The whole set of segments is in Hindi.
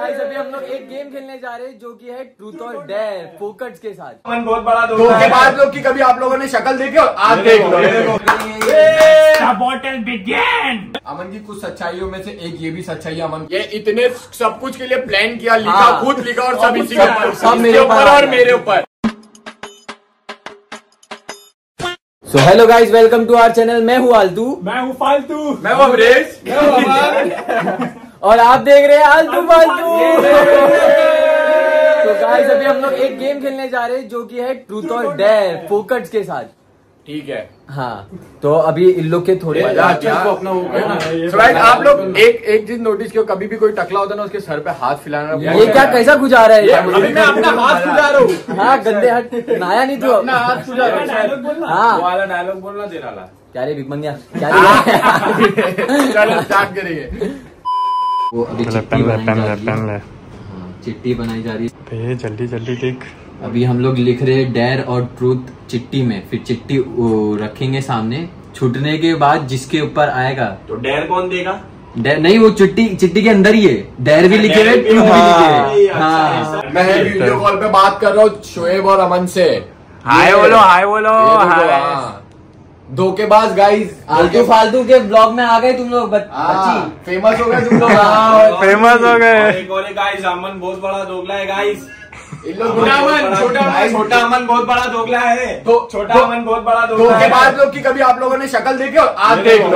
गाइस अभी हम लोग एक गेम खेलने जा रहे हैं जो कि है ट्रूथ और डेयर फोकट्स के साथ। अमन बहुत बड़ा धोखेबाज लोग की कभी आप लोगों ने शक्ल देखी और आज देख लो। Bottle begin. अमन की कुछ सच्चाइयों में से एक ये भी सच्चाई है अमन, ये इतने सब कुछ के लिए प्लान किया, लिखा खुद लिखा और सब इसी के ऊपर, सब मेरे ऊपर और मेरे ऊपर। So hello guys, welcome to our channel. मैं हूँ आलतू, मैं हूँ फालतू, मैं हूँ अमरीश, मैं हूँ अमन और आप देख रहे हैं आलतू फालतू। तो गाइस अभी हम लोग एक गेम खेलने जा रहे हैं जो कि है ट्रूथ और डेयर फोकट्स के साथ। ठीक है। हाँ, तो अभी इन लोग के थोड़े अपना आप लोग एक चीज नोटिस किया, कभी भी कोई टकला होता है ना उसके सर पे हाथ फैलाना। ये क्या कैसा गुजा रहा है? अभी मैं अपना हाथ खुजा रहा हूँ। हाँ गंदे हाथ, नया नहीं तू अपना हाथ खुजा रहा हूँ। हाँ वाला डायलॉग बोलना दे रहा क्या रे भिकमंगिया क्या रे? चलो स्टार्ट करेंगे। वो अभी चिट्ठी बनाई जा रही है। जल्दी जल्दी लिख। अभी हम लोग लिख रहे हैं डेयर और ट्रूथ चिट्ठी में, फिर चिट्ठी रखेंगे सामने, छूटने के बाद जिसके ऊपर आएगा। तो डेयर कौन देगा? डेयर नहीं, वो चिट्ठी के अंदर ही है, डेयर भी लिखे हुए, ट्रूथ भी लिखे हुए। हाँ मैं वीडियो कॉल पे बात कर रहा हूँ शोएब और अमन से। हाय बोलो, हाय बोलो, हाय। धोखेबाज गाइस, आलतू फालतू के ब्लॉग में आ गए तुम लोग, बच्ची फेमस हो गए तुम लोग। फेमस हो गए। एक और गाइस, अमन बहुत बड़ा दोगला है गाइस। छोटा अमन बहुत बड़ा दोगला है। छोटा अमन बहुत बड़ा दोगला है। धोखेबाज लोग की कभी आप लोगों ने शक्ल देखी और आज देख लो।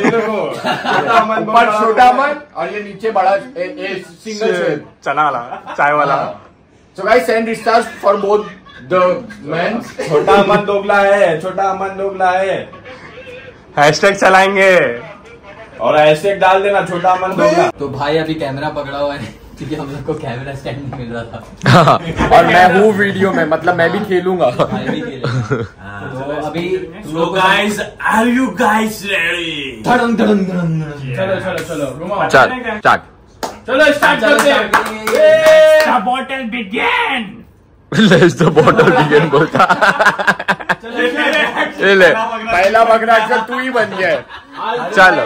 छोटा अमन और ये नीचे बड़ा सिंगल चना वाला, चाय वाला। So guys, send stars for both the men. छोटा अमन दोगला है, छोटा अमन दोगला है। हैशटैग चलाएंगे और हैशटैग डाल देना छोटा अमन दोगला। तो भाई अभी कैमरा पकड़ा हुआ है क्योंकि हम लोग को कैमरा स्टैंड नहीं मिल रहा था। और मैं हूँ वीडियो में, मतलब मैं भी खेलूंगा। तो अभी So guys, are you guys ready? धड़ंग धड़ंग धड़ंग। चलो चल स्टार्ट। चलो स्टार्ट करते हैं। Bottle begin. Let's the bottle begin बोलता। ले पहला बकरा अक्सर तू ही बन गया है। चलो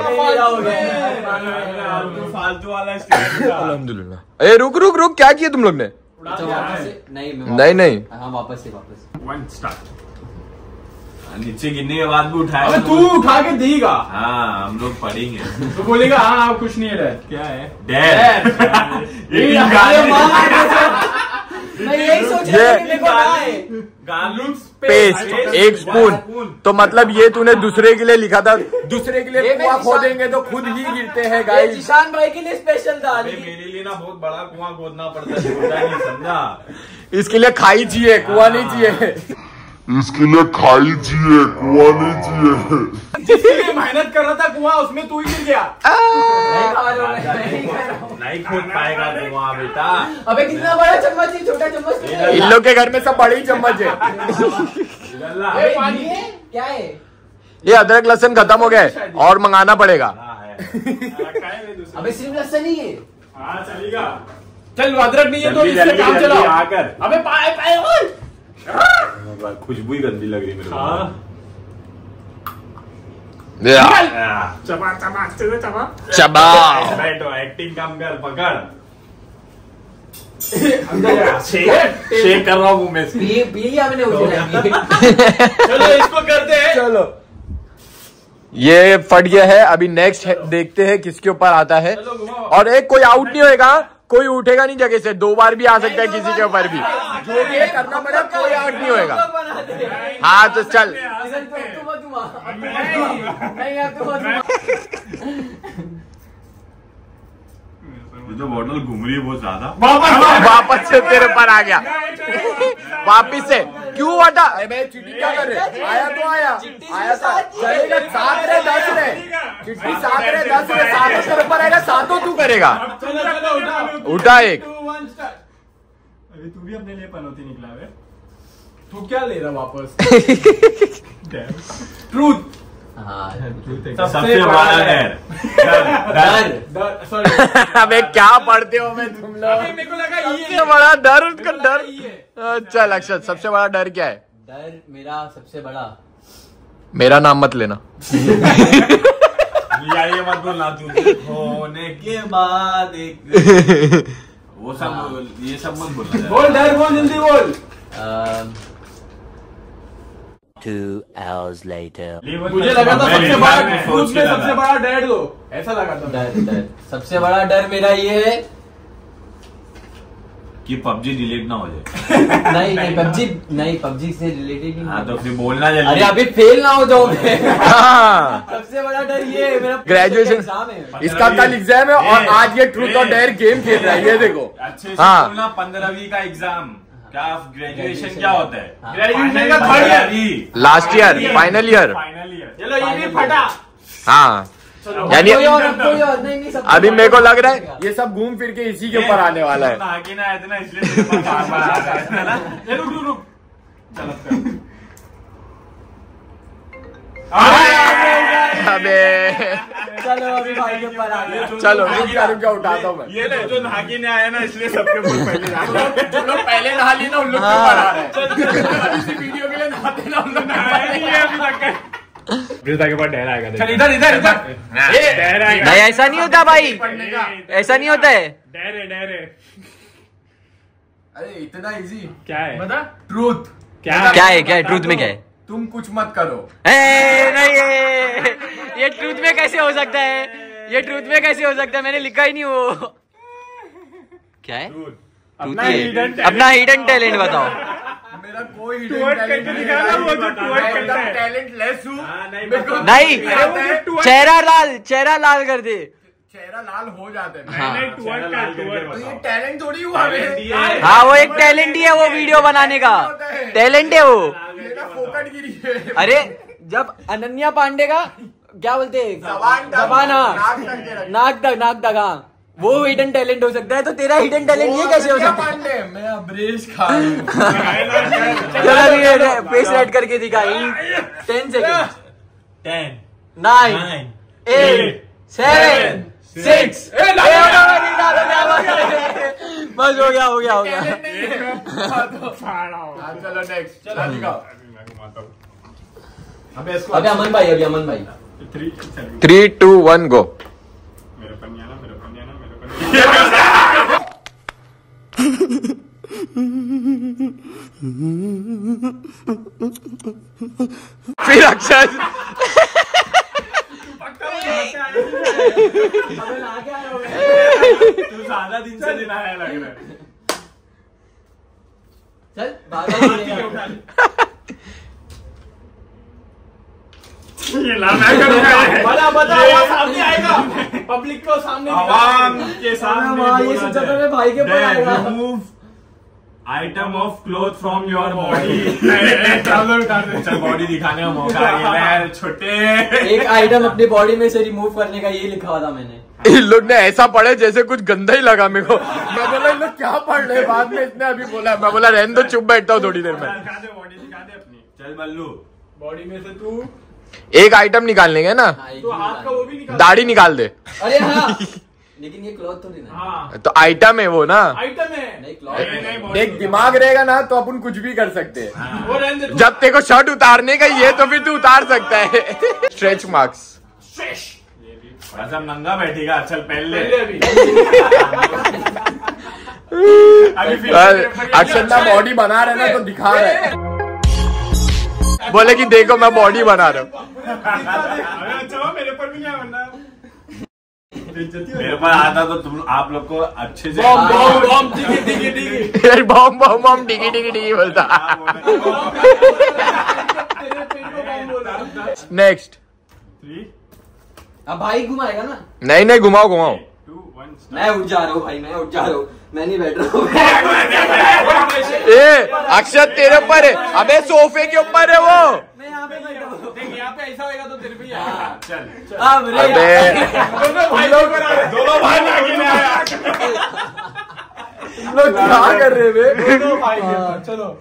फालतू वाला अल्हम्दुलिल्लाह। ए रुक रुक रुक, क्या किया तुम लोग ने? नहीं हाँ वापस से वन स्टार्ट। नीचे गिरने के बाद भी उठाया। अबे तू उठा के देगा। हाँ हम लोग पढ़ेंगे। तू बोलेगा हाँ आप कुछ नहीं है। क्या है डेयर। मैं यही सोच रहा था कि देखो ना है। पेस्ट एक स्पून, तो मतलब ये तूने दूसरे के लिए लिखा था। दूसरे के लिए कुआं खोदेंगे तो खुद ही गिरते हैं गाइस। ईशान भाई के लिए स्पेशल था। मेरे लिए ना बहुत बड़ा कुआं खोदना पड़ता है, नहीं समझा? इसके लिए खाई चाहिए, कुआं नहीं चाहिए। इसके लिए खाई चाहिए, कुआं नहीं चाहिए। जिसके लिए मेहनत कर रहा था कुआं, उसमें तू ही गिर गया। नहीं खोद पाएगा कुआं बेटा। अबे कितना बड़ा चम्मच है, छोटा चम्मच नहीं है। इन लोग के घर में सब बड़ी चम्मच है। पानी है क्या है? ये अदरक लहसुन खत्म हो गया और मंगाना पड़ेगा। अबे सिर्फ लहसुन ही है। हाँ चलेगा। चल अदरक नहीं है तो इससे काम चलाओ। आकर अबे पाए खुशबू ही गंदी लग रही मेरे को। चबा बैठो, एक्टिंग काम कर, पकड़। शेक कर रहा हूँ मैं। पी लिया मैंने उसे। चलो इसको करते हैं। चलो ये फट गया है। अभी नेक्स्ट देखते हैं किसके ऊपर आता है। और एक कोई आउट नहीं होएगा, कोई उठेगा नहीं जगह से। 2 बार भी आ सकता है किसी के ऊपर भी। जो भी करना पड़ेगा, कोई आउट नहीं होएगा। हाँ तो चल। ये तो बॉटल घूम रही है बहुत ज्यादा। वापस से तेरे पर आ गया। वापिस से क्यों हटा? मैं चिट्ठी क्या कर रहे? आया तो आया था। चलेगा 7 रे 10 रे चिट्ठी 7 रे 10 रे 7 तेरे ऊपर आएगा, 7 तू करेगा। उठा एक। अभी तू भी अपने लिए पनौती निकला है। तू क्या ले रहा वापस? ट्रूथ। सबसे बड़ा डर। अबे क्या पढ़ते हो मैं तुम लोग? मेरे को लगा ये बड़ा डर, उसका डर। अच्छा लक्षित, सबसे बड़ा डर क्या है? डर मेरा सबसे बड़ा, मेरा नाम मत लेना। ये मत बोलना, तू होने के बाद एक वो सब ये सब मत बोलना। बोल डर, बोल जल्दी बोल। 2 hours later. मुझे लगा था सबसे बड़ा डर दो, ऐसा लगा था। डर सबसे बड़ा डर मेरा ये है कि पबजी डिलीट ना हो जाए। नहीं पबजी से रिलेटेड नहीं। हाँ तो फिर बोलना जल्दी। अरे अभी फेल ना हो जाओ मैं। सबसे बड़ा डर ये है, मेरा ग्रेजुएशन एग्जाम है, इसका कल एग्जाम है और आज ये ट्रूथ और डेयर गेम खेल रहा है, ये देखो। अच्छे से बोलना। 15वीं का एग्जाम क्या, ग्रेजुएशन क्या होता है? ग्रेजुएशन का third year, last year, final year. चलो ये भी फटा। हाँ यानी नहीं अभी मेरे को लग रहा है ये सब घूम फिर के इसी के ऊपर आने वाला है। आगे ना इतना इसलिए बार-बार आ रहा है ना। रुक अबे चलो अभी भाई के ऊपर आ गया। चलो रुक जा उठाता हूँ मैं। ये ले जो नहा के नहीं आया ना, इसलिए सबके ऊपर पहले जो लोग पहले नहा लिए ना उन लोग के ऊपर आ रहे हैं। इसी वीडियो के लिए नहाते ना उन लोग नहाया नहीं है अभी तक। वृद्धा के बाद डर आएगा। चल इधर नहीं ऐसा नहीं होता भाई, ऐसा नहीं होता है। डर है। अरे इतना इजी क्या है? बता। ट्रूथ क्या है ट्रूथ में क्या है? तुम कुछ मत करो। नहीं ये ट्रूथ में कैसे हो सकता है? ये ट्रूथ में कैसे हो सकता है? मैंने लिखा ही नहीं वो। क्या है? अपना हिडन टैलेंट बताओ। मेरा कोई टैलेंट लेस हूँ। नहीं चेहरा लाल कर दे। चेहरा लाल हो जाता है। हाँ। तो ये टैलेंट थोड़ी हुआ। हाँ वो एक टैलेंट ही है, वो वीडियो बनाने का टैलेंट है वो। फोकट गिरी है। अरे जब अनन्या पांडे का क्या बोलते हैं, जबाना नाक तक, हाँ वो हिडन टैलेंट हो सकता है, तो तेरा हिडन टैलेंट ये कैसे हो सकता है? मैं अब्रेश खा रहा हूं। चलो फेस रेड करके दिखाई। 10 सेकेंड। 10 9 8 7 6 बस हो गया। चलो नेक्स्ट। चलो दिखाओ। अभी अमन भाई 3 2 1 गो। फिर अक्षर तू ज्यादा दिन से दिन आया लग रहा है। चल ये लाना करूंगा। बता सामने आएगा, पब्लिक को सामने आवाम के सामने ये सोचा था मैं भाई के ऊपर आएगा। Remove item of cloth from your body. चल बॉडी दिखाने का मौका आ गया है छोटे। एक आइटम अपनी बॉडी में से रिमूव करने का ये लिखा हुआ था मैंने। इन लोग ने ऐसा पढ़े जैसे कुछ गंदा ही लगा मेरे को। मैं बोला इन लोग क्या पढ़ रहे, बाद में इसने अभी बोला। मैं बोला रहने दो, चुप बैठता हूँ थोड़ी देर में। दिखा दे बॉडी, दिखा दे अपनी। चल बल्लू बॉडी में से तू एक आइटम निकाल लेंगे ना, तो हाथ का वो भी निकाल। दाढ़ी निकाल दे। अरे हाँ लेकिन ये क्लॉथ तो नहीं ना। हाँ तो आइटम है वो ना। आइटम है। नहीं क्लॉथ देख दिमाग रहेगा ना तो अपन कुछ भी कर सकते हैं। वो रहने दे। जब तेरे को शर्ट उतारने का ही है तो फिर तू उतार सकता है। Stretch marks. बस हम नंगा बैठेगा। चल पहले अक्षर ना बॉडी बना रहे ना तो दिखा रहे हैं। बोले कि देखो मैं बॉडी बना रहा हूँ। अच्छा मेरे पर भी क्या बनना। मेरे पास आता तो तुम आप लोग को अच्छे से बॉम्ब टिकी यार बॉम्ब टिकी बोलता। नेक्स्ट। अब भाई घुमाएगा ना। नहीं घुमाओ। मैं उठ जा रहा हूँ भाई, मैं उठ जा रहा हूँ, मैं नहीं बैठ रहा हूँ। ए अक्षर तेरे ऊपर है। अबे सोफे के ऊपर है वो। मैं यहाँ पे बैठा हूँ। देख यहाँ पे ऐसा होगा तो तेरे भी आएगा। चल अब रे अबे दोनों भाई आगे में आया। लोग क्या कर रहे बे? दोनों भाई चलो।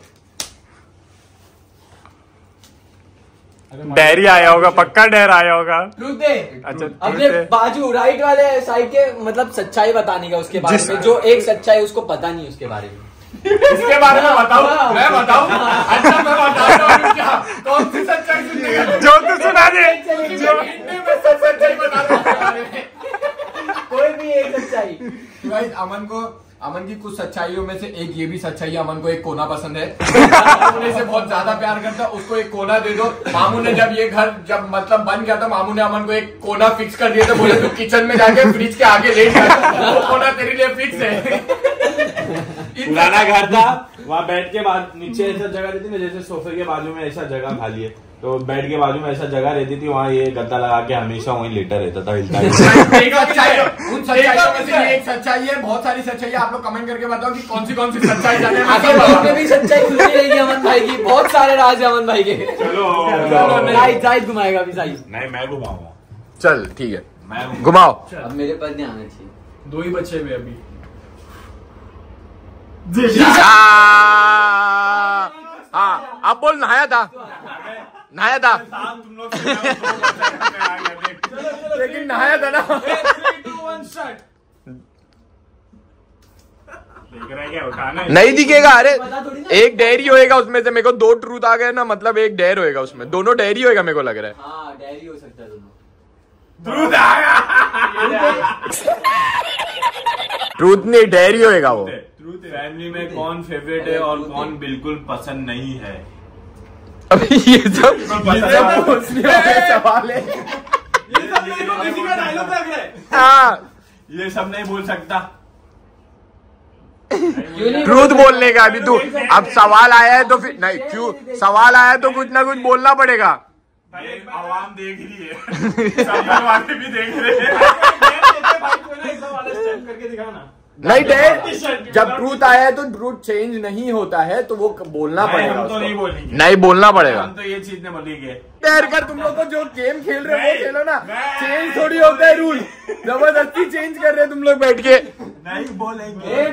डेरी आया होगा, पक्का डेर आया होगा। रुक दे। अच्छा अपने बाजू राइट वाले साइड के मतलब सच्चाई बताने का उसके बारे में, जो एक सच्चाई उसको पता नहीं उसके बारे में। इसके बारे में बताओ। मैं बताऊं? अच्छा मैं बताता हूँ क्या। कौन सी सच्चाई सुनने का? जो तू सुना दे। जो मैं सच्चाई बता रहा हूँ। कोई भी एक सच्चाई। गाइस अमन को अमन की कुछ सच्चाइयों में से एक ये भी सच्चाई है, अमन को एक कोना पसंद है। मामू ने से बहुत ज्यादा प्यार करता है, उसको एक कोना दे दो। मामू ने जब ये घर जब मतलब बन गया था, मामू ने अमन को एक कोना फिक्स कर दिया था, बोले तू किचन में जाके फ्रिज के आगे लेट जा, वो कोना तेरे लिए फिक्स है। पुराना घर था, वहाँ बेड के बाद नीचे ऐसा जगह रहती ना, जैसे सोफे के बाजू में ऐसा जगह खाली है, तो बेड के बाजू में ऐसा जगह रहती थी, वहाँ ये गद्दा लगा के हमेशा वहीं लेटा रहता था, हिलता उन सच्चाइयों में से ये एक सच्चाई है, बहुत सारी सच्चाई है। आप लोग कमेंट करके बताओ कि कौन सी सच्चाई जाने में भी सच्चाई खुलती रहेगी अमन भाई की, बहुत सारे राज है अमन भाई के। चलो जाहिद घुमाएगा अभी साई। नहीं मैं घुमाऊंगा। चल ठीक है, मैं घुमाओ। अब मेरे पास नहीं आना चाहिए, 2 ही बच्चे हुए अभी। हाँ अब बोल, नहाया था तुम लोग लेकिन नहाया था ना। 3, 2, 1 स्टार्ट। देख रहा है क्या, उठाना है? नहीं दिखेगा, अरे एक डेयरी होएगा उसमें से। मेरे को 2 ट्रूथ आ गए ना, मतलब एक डेयर होएगा उसमें, दोनों डेयरी होएगा मेरे को लग रहा है। हाँ डेयरी हो सकता है दोनों। ट्रूथ आया। ट्रूथ नहीं, डेयरी होएगा वो। फैमिली में कौन फेवरेट है और कौन बिल्कुल पसंद नहीं है? अभी ये सब पूछने वाले सवाल है। किसी का डायलॉग लग रहा है। हाँ ये सब नहीं बोल सकता। ट्रूथ बोलने का अभी तू, अब सवाल आया है तो फिर नहीं, क्यों सवाल आया है तो कुछ ना कुछ बोलना पड़ेगा। भाई आवाम देख रही है, सब वाले भी देख रहे हैं। करके दिखाना। नहीं डैड, जब ट्रूथ आया है तो ट्रूथ चेंज नहीं होता है, तो वो बोलना पड़ेगा। हम तो नहीं बोलेंगे, नहीं बोलना पड़ेगा। हम तो ये चीज नहीं बोलेंगे। डर कर, तुम लोग को जो गेम खेल रहे हो वो खेलो ना, चेंज थोड़ी होता है रूल, जबरदस्ती चेंज कर रहे हो तुम लोग बैठ के। नहीं बोलेंगे,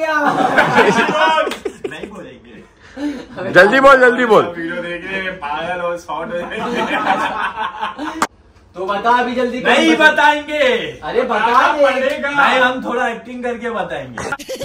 नहीं बोलेंगे। जल्दी बोल, जल्दी बोल। वीडियो देख रहे हैं पागल और शॉर्ट हो जाएंगे। तो बता अभी जल्दी। नहीं बताएंगे। अरे बता पड़ेगा। नहीं, हम थोड़ा एक्टिंग करके बताएंगे।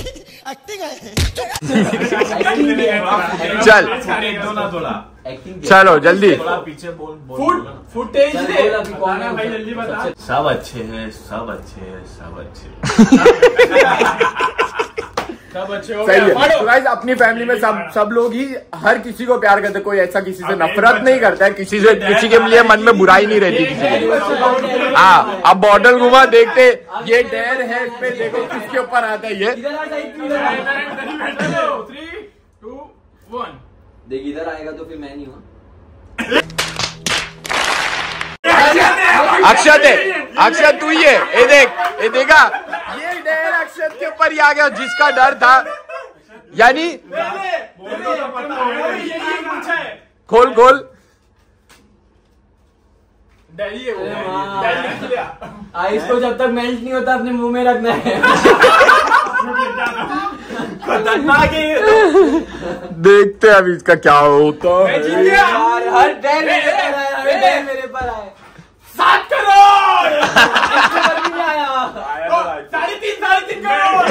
चल थोड़ा चलो जल्दी। थोड़ा पीछे बोल। फुटेज दे भाई जल्दी बता। सब अच्छे हैं, सब अच्छे हैं, सब अच्छे। सब अच्छे हो सही है। गया। तो गाइस अपनी फैमिली में सब लोग ही हर किसी को प्यार करते, कोई ऐसा किसी से नफरत नहीं करता है, किसी के लिए मन में बुराई नहीं रहती किसी की। हाँ अब बॉटल घुमा, देखते ये डेयर है, इस पे देखो किसके ऊपर आता है ये। 3, 2, 1। देख इधर आएगा तो फिर मैं नहीं हूँ। अक्षत है, अक्षत तू ही है। ये देख, ये देखा, ये डेयर अक्षत के ऊपर ही आ गया, जिसका डर था। यानी खोल खोल, डैडी है वो, डैडी लिया। इसको जब तक मेल्ट नहीं होता अपने मुंह में रखना है। खतरनाक है। देखते हैं अभी इसका क्या होता है। हर डैड मेरे पर आए। 7 करोड़। नहीं आया। 3.5 करोड़।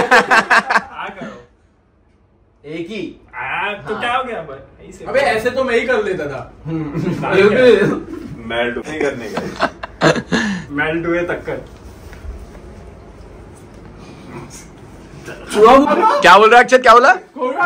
एक ही। तो क्या हो गया भाई? अबे ऐसे तो मैं ही कर लेता था। मेल्ट नहीं करने का, मेल्ट हुए तक्कर। क्या बोल रहा अक्षत, क्या बोला?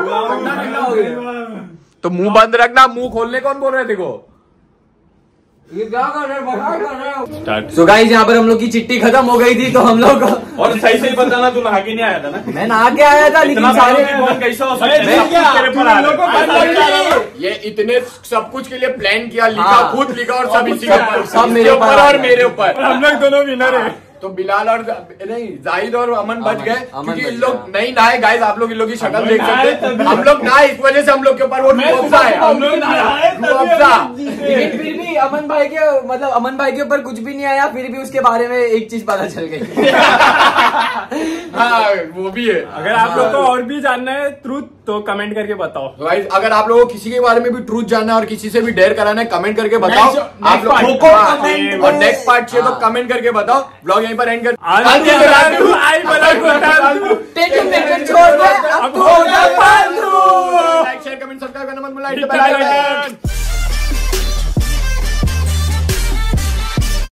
तो तो मुंह बंद रखना, मुंह खोलने कौन बोल रहे थे को? ये क्या कर रहे हैं? So guys, यहाँ पर हम लोग की चिट्ठी खत्म हो गई थी, तो हम लोग और सही बताना, तू नहा के नहीं आया था ना? मैं नहा के आया था, लेकिन सारे कैसा हो ये इतने सब कुछ के लिए प्लान किया, लिखा, खुद लिखा और सब इसी के ऊपर, सब मेरे ऊपर और मेरे ऊपर। हम लोग दोनों विनर है। तो बिलाल और नहीं जाहिद और अमन बच गए, अमन क्योंकि बच इन लोग गया। नहीं नहाए। गाइस आप लोग इन लोग की शक्ल देख सकते हैं, हम लोग नहाए, इस वजह से हम लोग के ऊपर वो रूअफ़ज़ा है। लेकिन फिर भी अमन भाई के मतलब अमन भाई के ऊपर कुछ भी नहीं आया, फिर भी उसके बारे में एक चीज पता चल गई। हाँ वो भी है। अगर आप लोग को और भी जानना है ट्रूथ तो कमेंट करके बताओ। गाइस अगर आप लोगों को किसी के बारे में भी ट्रूथ जानना है और किसी से भी डेयर कराना है, कमेंट करके बताओ। आप लोग और नेक्स्ट पार्ट चाहिए तो कमेंट करके बताओ। ब्लॉग यहीं पर एंड कर। छोड़ दे, अब तो लाइक शेयर कमेंट सब्सक्राइब करना मत भूलना।